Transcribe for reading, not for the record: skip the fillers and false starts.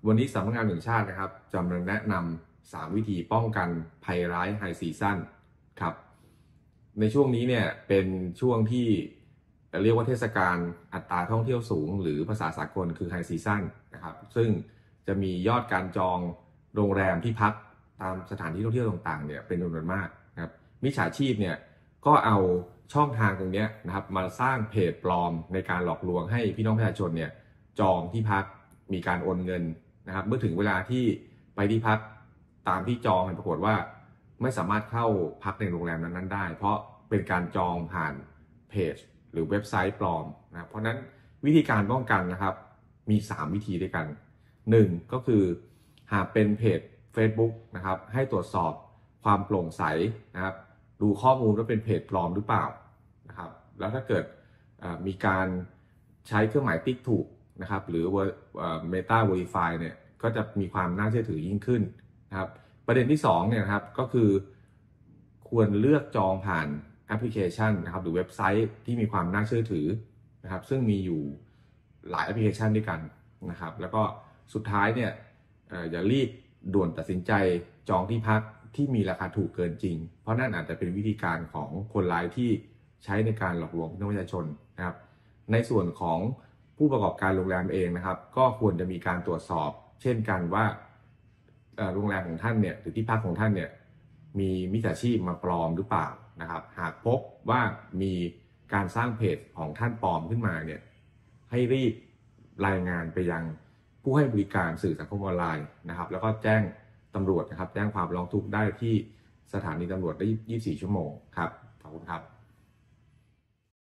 วันนี้สำนักงานตำรวจแห่งชาตินะครับจะมาแนะนำ3วิธีป้องกันภัยร้ายไฮซีซั่นครับในช่วงนี้เนี่ยเป็นช่วงที่เรียกว่าเทศกาลอัตราท่องเที่ยวสูงหรือภาษาสากลคือไฮซีซั่นนะครับซึ่งจะมียอดการจองโรงแรมที่พักตามสถานที่ท่องเที่ยวต่างๆเนี่ยเป็นจำนวนมากนะครับมิจฉาชีพเนี่ยก็เอาช่องทางตรงนี้นะครับมาสร้างเพจปลอมในการหลอกลวงให้พี่น้องประชาชนเนี่ยจองที่พักมีการโอนเงินนะครับเมื่อถึงเวลาที่ไปที่พักตามที่จองปรากฏว่าไม่สามารถเข้าพักในโรงแรมนั้นๆได้เพราะเป็นการจองผ่านเพจหรือเว็บไซต์ปลอมนะเพราะนั้นวิธีการป้องกันนะครับมี3วิธีด้วยกัน1ก็คือหากเป็นเพจ Facebook นะครับให้ตรวจสอบความโปร่งใสนะครับดูข้อมูลว่าเป็นเพจปลอมหรือเปล่านะครับแล้วถ้าเกิดมีการใช้เครื่องหมายติ๊กถูกนะครับหรือMeta Verify เนี่ยก็จะมีความน่าเชื่อถือยิ่งขึ้นนะครับประเด็นที่2เนี่ยนะครับก็คือควรเลือกจองผ่านแอปพลิเคชันนะครับหรือเว็บไซต์ที่มีความน่าเชื่อถือนะครับซึ่งมีอยู่หลายแอปพลิเคชันด้วยกันนะครับแล้วก็สุดท้ายเนี่ยอย่ารีบด่วนตัดสินใจจองที่พักที่มีราคาถูกเกินจริงเพราะนั่นอาจจะเป็นวิธีการของคนร้ายที่ใช้ในการหลอกลวงพี่น้องประชาชนนะครับในส่วนของผู้ประกอบการโรงแรมเองนะครับก็ควรจะมีการตรวจสอบเช่นกันว่าโรงแรมของท่านเนี่ยหรือที่พักของท่านเนี่ยมีมิจฉาชีพมาปลอมหรือเปล่านะครับหากพบว่ามีการสร้างเพจของท่านปลอมขึ้นมาเนี่ยให้รีบรายงานไปยังผู้ให้บริการสื่อสังคมออนไลน์นะครับแล้วก็แจ้งตำรวจนะครับแจ้งความร้องทุกข์ได้ที่สถานีตำรวจได้24 ชั่วโมงครับขอบคุณครับ